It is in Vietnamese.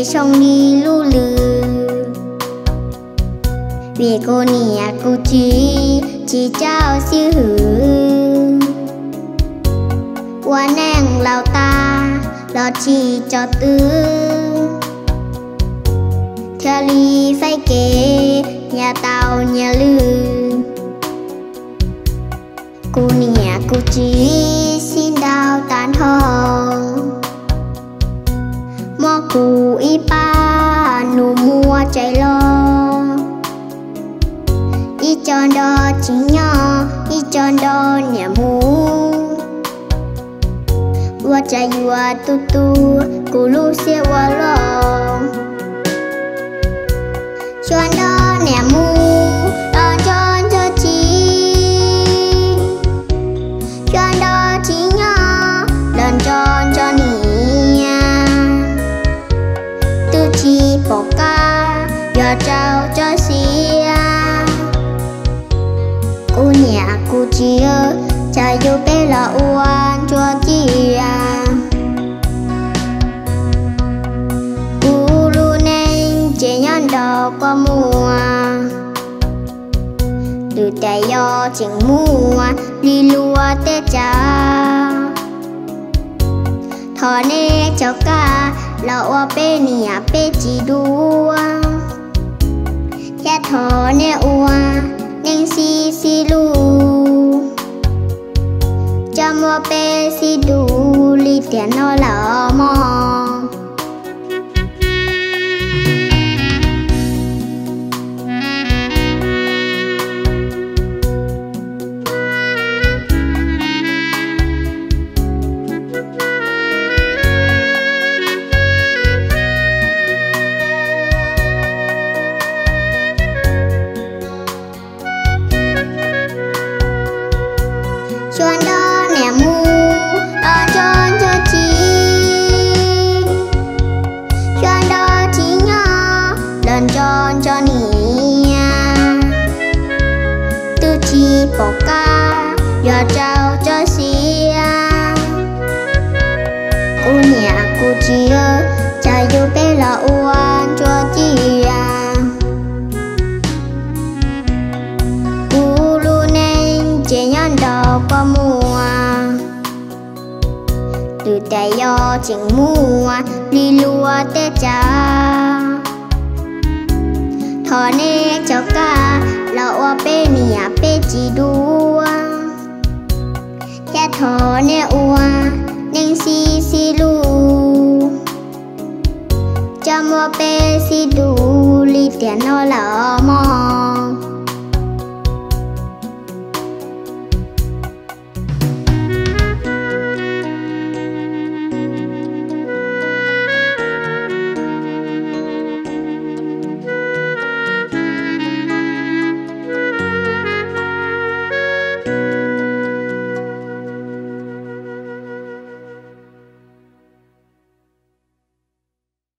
để trong đi lưu lư vì cô nè cô chỉ trao siêu hử qua nàng lao ta đó chỉ cho tư theo ly phải kể nhà tàu nhà lư cô nè cô chỉ xin đào tàn hồng mò cụ y pa nụ mua chạy lo y tròn đó chỉ nhỏ y tròn đó nhà mù wa chạy wa tu tu cụ lu xe wa lo tròn đó nhà mù đòn tròn cho chi tròn đó chỉ nhỏ đòn tròn cho nia tu chi bỏ ca giờ trao cho xia cô nhà cô chia cha yêu bé là uan cho chia cô lu nên chỉ nhân đầu qua mùa từ tay yo chỉnh mua đi lúa tết cha thọ nè cho ca là oa bé nia bé chỉ đua ya thọ nè oa nên si lu cho mua bé si đủ li tiền nó là mò tròn đó nè mu đòn tròn cho chi tròn đó chỉ nhỏ đòn tròn cho nia tư chi bỏ ca giờ trao cho xia cô nhà cô chia cha yêu bé là uan cho chia cô lu nên chỉ nhân đầu qua mùa từ tay yo chỉnh mua đi lúa tết cha thọ nè cho ca là oa bé nia bé chỉ đua ya thọ nè oa nên si lu cho mua bé si đủ li tiền nó là